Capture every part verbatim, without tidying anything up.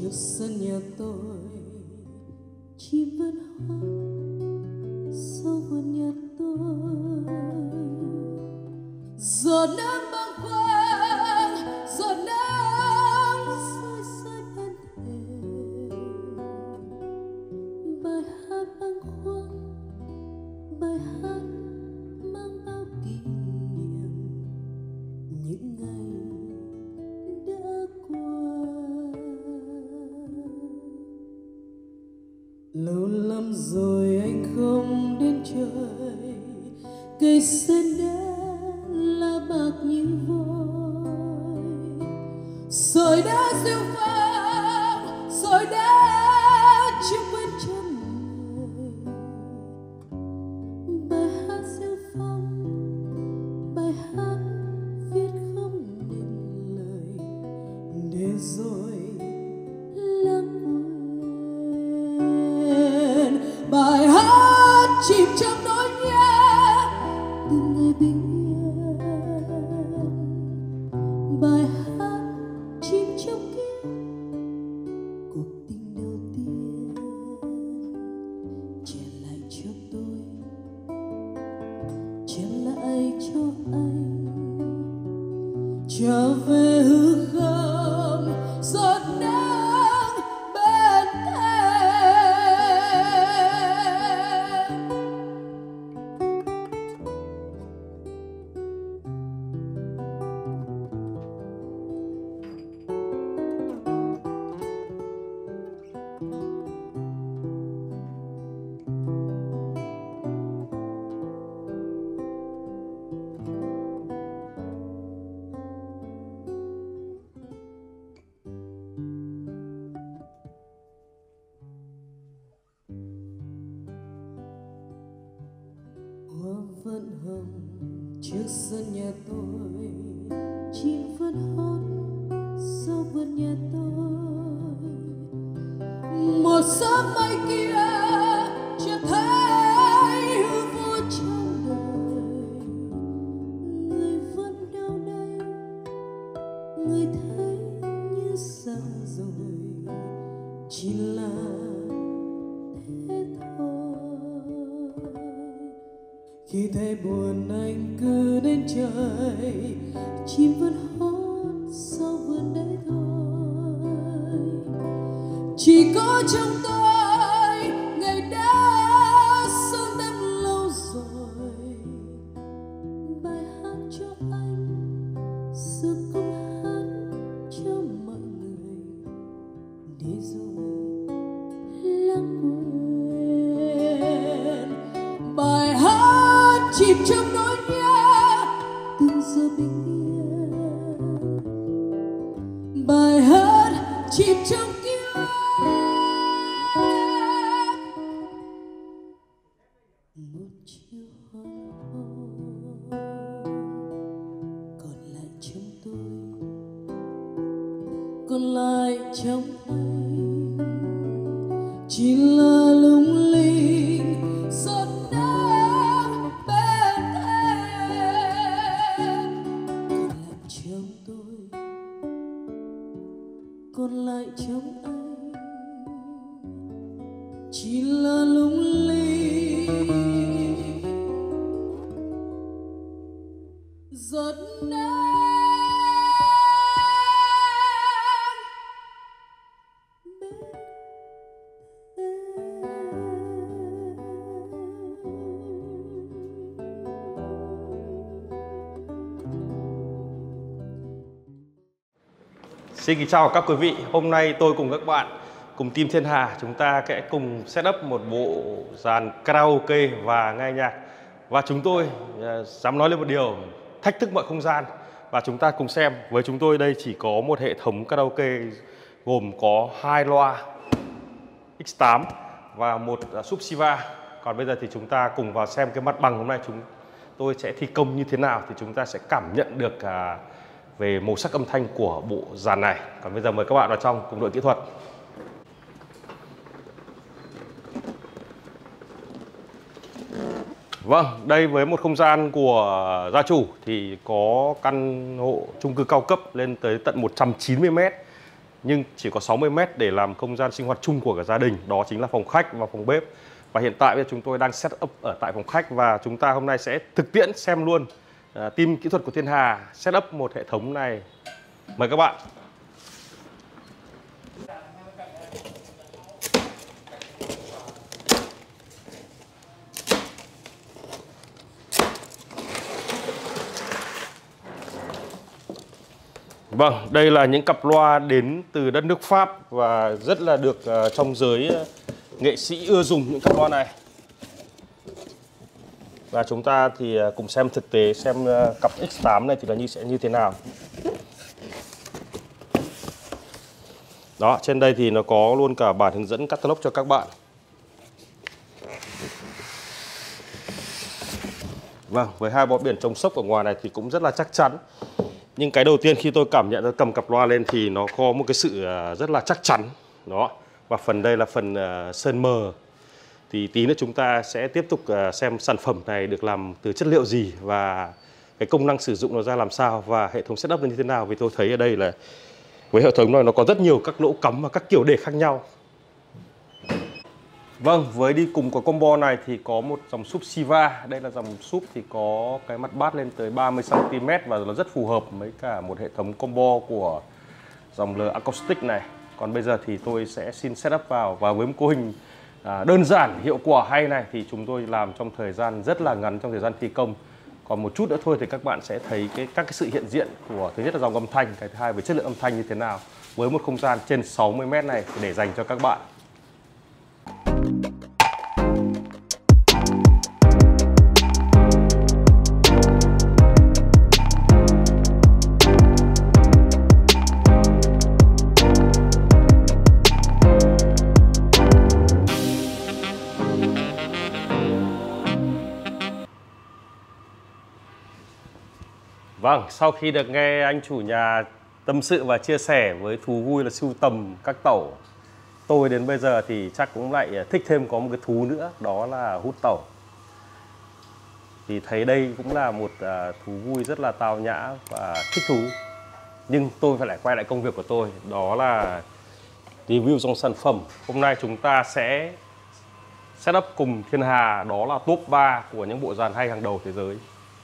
Trước sân nhà tôi chim vẫn hót sau vườn nhà tôi, giọt nắng bâng khuâng, giọt nắng rơi rơi bên thềm, bài hát bâng khuâng, bài hát mang bao kỷ niệm những ngày đã qua. Lâu lắm rồi anh không đến chơi, cây sen đã lá bạc như vôi, rồi đã diêu vang, rồi đã chưa quên trăm người. Bài hát diêu phong, bài hát viết không nên lời, để rồi lãng quên. Bài hát chìm trong nỗi nhớ từng ngày bình yên, bài hát chìm trong ký cuộc tình đầu tiên. Trả lại cho tôi, trả lại cho anh, trở về hư không giọt nắng bên thềm. Hoa vẫn hồng trước sân nhà tôi, chim vẫn hót sau vườn nhà tôi. Một sớm mai kia chưa thấy hư vô trong đời, người vẫn đâu đây, người thấy như xa rồi, chỉ là thế thôi. Khi thấy buồn anh cứ đến trời, chim vẫn hót sau vườn đấy thôi. Chỉ có trong tôi ngày đã sớm đêm lâu rồi, bài hát cho anh giờ cũng hát cho mọi người, để rồi lãng quên. Bài hát chìm trong nỗi nhớ từng giờ bình yên, bài hát chìm trong ký ức một chiều hoàng hôn. Còn lại trong tôi, còn lại trong anh, chỉ là lung linh giọt nắng bên thềm. Còn lại trong tôi, còn lại trong anh, chỉ là lung linh giọt nắng bên thềm. Xin kính chào các quý vị. Hôm nay tôi cùng các bạn, cùng team Thiên Hà, chúng ta sẽ cùng set up một bộ dàn karaoke và nghe nhạc. Và chúng tôi uh, dám nói lên một điều, thách thức mọi không gian. Và chúng ta cùng xem, với chúng tôi đây chỉ có một hệ thống karaoke gồm có hai loa X tám và một uh, Subsiva. Còn bây giờ thì chúng ta cùng vào xem cái mặt bằng hôm nay chúng tôi sẽ thi công như thế nào, thì chúng ta sẽ cảm nhận được uh, về màu sắc âm thanh của bộ dàn này. Còn bây giờ mời các bạn vào trong cùng đội kỹ thuật. Vâng, đây với một không gian của gia chủ thì có căn hộ chung cư cao cấp lên tới tận một trăm chín mươi mét. nhưng chỉ có sáu mươi mét để làm không gian sinh hoạt chung của cả gia đình, đó chính là phòng khách và phòng bếp. Và hiện tại bây giờ chúng tôi đang set up ở tại phòng khách và chúng ta hôm nay sẽ thực tiễn xem luôn uh, team kỹ thuật của Thiên Hà set up một hệ thống này. Mời các bạn. Vâng, đây là những cặp loa đến từ đất nước Pháp và rất là được uh, trong giới uh, nghệ sĩ ưa dùng những cặp loa này. Và chúng ta thì uh, cùng xem thực tế xem uh, cặp X tám này thì là như sẽ như thế nào. Đó, trên đây thì nó có luôn cả bản hướng dẫn catalog cho các bạn. Vâng, với hai bó biển chống sốc ở ngoài này thì cũng rất là chắc chắn. Nhưng cái đầu tiên khi tôi cảm nhận tôi cầm cặp loa lên thì nó có một cái sự rất là chắc chắn. Đó. Và phần đây là phần sơn mờ. Thì tí nữa chúng ta sẽ tiếp tục xem sản phẩm này được làm từ chất liệu gì và cái công năng sử dụng nó ra làm sao và hệ thống setup như thế nào. Vì tôi thấy ở đây là với hệ thống này nó có rất nhiều các lỗ cắm và các kiểu đề khác nhau. Vâng, với đi cùng của combo này thì có một dòng súp Siva. Đây là dòng súp thì có cái mặt bát lên tới ba mươi xăng ti mét và nó rất phù hợp với cả một hệ thống combo của dòng L Acoustic này. Còn bây giờ thì tôi sẽ xin setup vào và với một cấu hình à, đơn giản, hiệu quả hay này thì chúng tôi làm trong thời gian rất là ngắn trong thời gian thi công. Còn một chút nữa thôi thì các bạn sẽ thấy cái, các cái sự hiện diện của thứ nhất là dòng âm thanh, cái thứ hai với chất lượng âm thanh như thế nào với một không gian trên sáu mươi mét này để dành cho các bạn. Vâng, sau khi được nghe anh chủ nhà tâm sự và chia sẻ với thú vui là sưu tầm các tẩu, tôi đến bây giờ thì chắc cũng lại thích thêm có một cái thú nữa, đó là hút tẩu. Thì thấy đây cũng là một thú vui rất là tao nhã và thích thú. Nhưng tôi phải lại quay lại công việc của tôi, đó là review dòng sản phẩm. Hôm nay chúng ta sẽ setup cùng Thiên Hà, đó là top ba của những bộ dàn hay hàng đầu thế giới.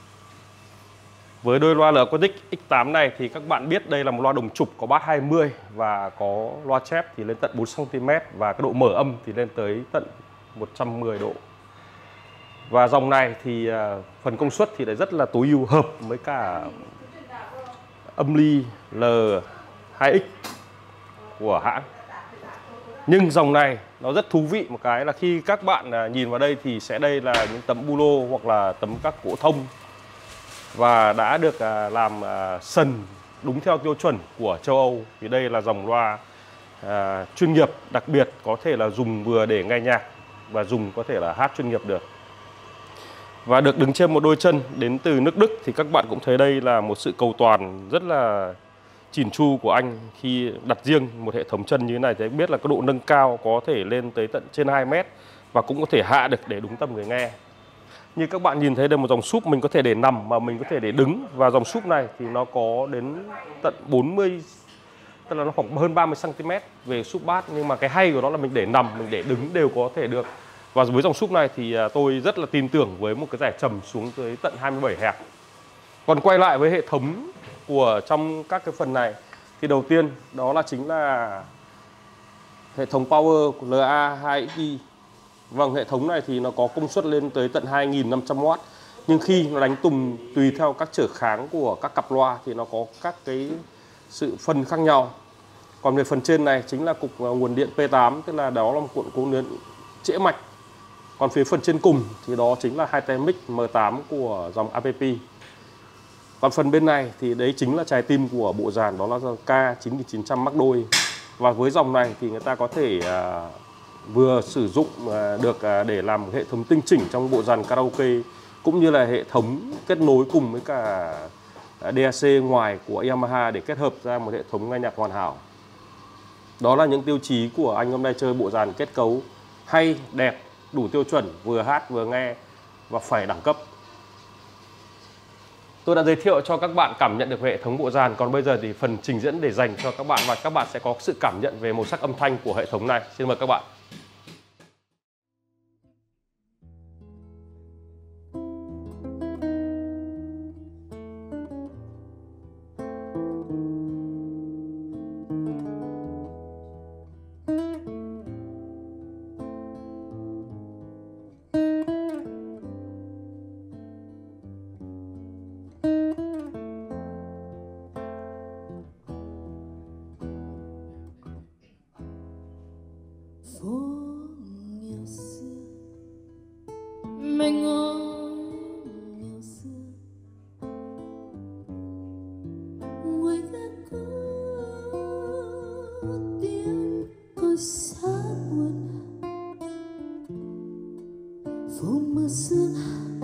Với đôi loa L Acoustic X tám này thì các bạn biết đây là một loa đồng trục có bass hai mươi và có loa chép thì lên tận bốn xăng ti mét và cái độ mở âm thì lên tới tận một trăm mười độ. Và dòng này thì phần công suất thì lại rất là tối ưu, hợp với cả âm ly L hai X của hãng. Nhưng dòng này nó rất thú vị một cái là khi các bạn nhìn vào đây thì sẽ đây là những tấm bu lô hoặc là tấm các gỗ thông và đã được làm sần đúng theo tiêu chuẩn của châu Âu. Thì đây là dòng loa à, chuyên nghiệp, đặc biệt có thể là dùng vừa để nghe nhạc và dùng có thể là hát chuyên nghiệp được. Và được đứng trên một đôi chân đến từ nước Đức thì các bạn cũng thấy đây là một sự cầu toàn rất là chỉn chu của anh khi đặt riêng một hệ thống chân như thế này. Thì biết là cái độ nâng cao có thể lên tới tận trên hai mét và cũng có thể hạ được để đúng tâm người nghe. Như các bạn nhìn thấy đây một dòng súp mình có thể để nằm mà mình có thể để đứng, và dòng súp này thì nó có đến tận bốn mươi, tức là nó khoảng hơn ba mươi xăng ti mét về súp bát, nhưng mà cái hay của nó là mình để nằm, mình để đứng đều có thể được. Và với dòng súp này thì tôi rất là tin tưởng với một cái rẻ trầm xuống tới tận hai mươi bảy hẹp. Còn quay lại với hệ thống của trong các cái phần này thì đầu tiên đó là chính là hệ thống power của L A hai X i. Vâng, hệ thống này thì nó có công suất lên tới tận hai nghìn năm trăm oát. Nhưng khi nó đánh tùng tùy theo các trở kháng của các cặp loa thì nó có các cái sự phân khác nhau. Còn về phần trên này chính là cục nguồn điện P tám, tức là đó là một cuộn cố điện trễ mạch. Còn phía phần trên cùng thì đó chính là hai tay mic M tám của dòng a pê pê. Còn phần bên này thì đấy chính là trái tim của bộ dàn, đó là K chín nghìn chín trăm mắc đôi. Và với dòng này thì người ta có thể uh, vừa sử dụng uh, được uh, để làm hệ thống tinh chỉnh trong bộ dàn karaoke, cũng như là hệ thống kết nối cùng với cả uh, đê a xê ngoài của Yamaha để kết hợp ra một hệ thống nghe nhạc hoàn hảo. Đó là những tiêu chí của anh hôm nay chơi bộ dàn kết cấu hay, đẹp, đủ tiêu chuẩn, vừa hát vừa nghe và phải đẳng cấp. Tôi đã giới thiệu cho các bạn cảm nhận được về hệ thống bộ dàn. Còn bây giờ thì phần trình diễn để dành cho các bạn, và các bạn sẽ có sự cảm nhận về màu sắc âm thanh của hệ thống này. Xin mời các bạn. Phố nghèo xưa, mây ngói nghèo xưa, ngoài gác có tiếng còi xa buồn. Phố mưa sương,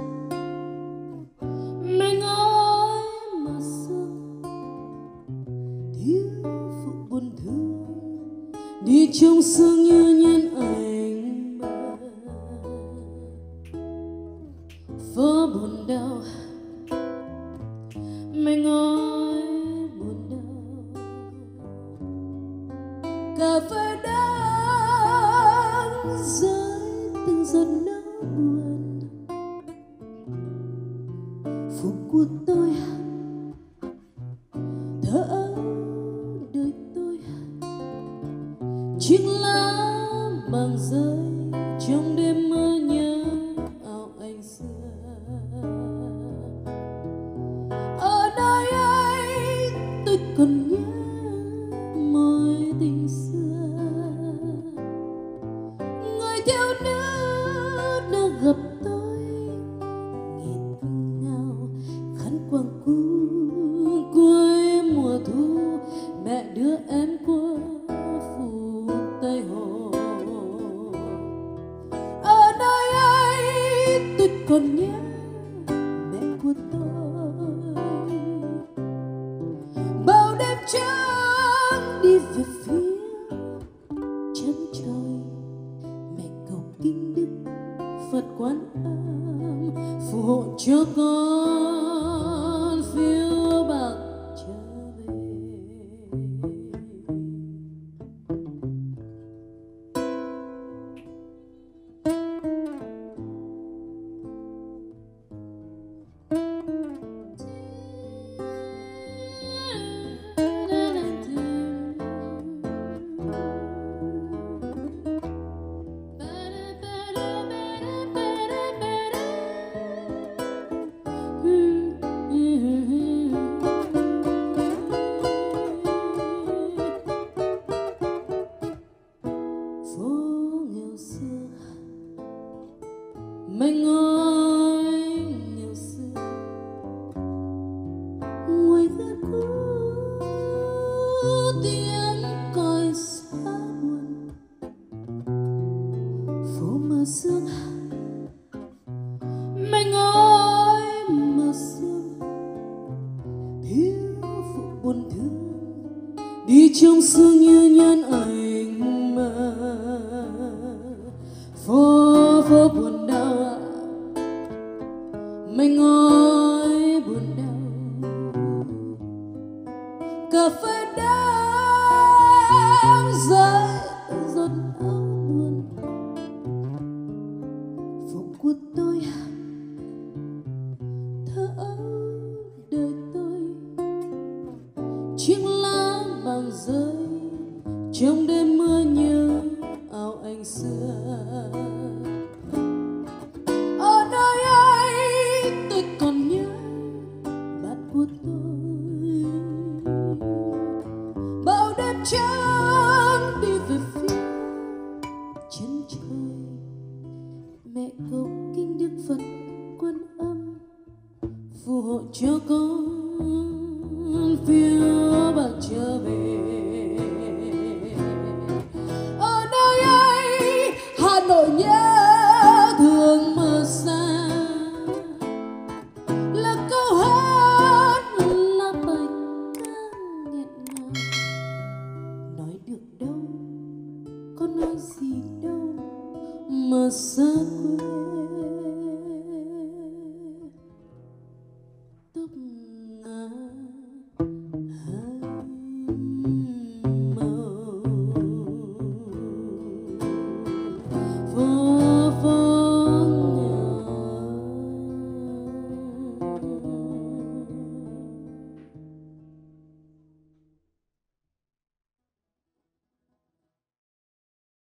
mây ngói mờ sương, thiếu phụ buồn thương đi trong sương như nhân ảnh mơ. Phố buồn đau, mây ngói buồn đau, cà phê đang rơi từng giọt nỗi buồn. Phố của tôi thở ơ đời tôi, chiếc lá bằng rơi trong đêm mơ nhớ áo anh xưa. Ở nơi ấy tôi còn nhớ mối tình xưa, người thiếu nữ đã gặp tôi nghẹn ngào khăn quàng cu cuối mùa thu. Mẹ đưa em qua phủ Tây Hồ. Ở nơi ấy tôi còn nhớ mẹ của tôi. Bao đêm trắng đi về phía chân trời, mẹ cầu kinh đức Phật Quan Âm phù hộ cho con phiêu bạc trở về. Phố nghèo xưa, mây ngói nghèo xưa, ngoài gác cũ tiếng còi xa buồn. Phố mờ sương, mây ngói mờ sương, thiếu phụ buồn thương đi trong sương như nhân ảnh mơ. Phố phố buồn đau, mây ngói buồn đau, cà phê đang rơi giọt áo buồn. Phố của tôi thở ơ đời tôi, chiếc lá bằng rơi trong đêm mưa nhớ áo anh xưa. Ở nơi ấy tôi còn nhớ bạn của tôi. Bao đêm trắng đi về phía chân trời, mẹ cầu kinh đức Phật Quan Âm phù hộ cho con phiêu bạc trở về. Ở nơi ấy Hà Nội nhớ thương mơ xa, là câu hát là bài ca nghẹn ngào. Nói được đâu, có nói gì đâu mà xa quê.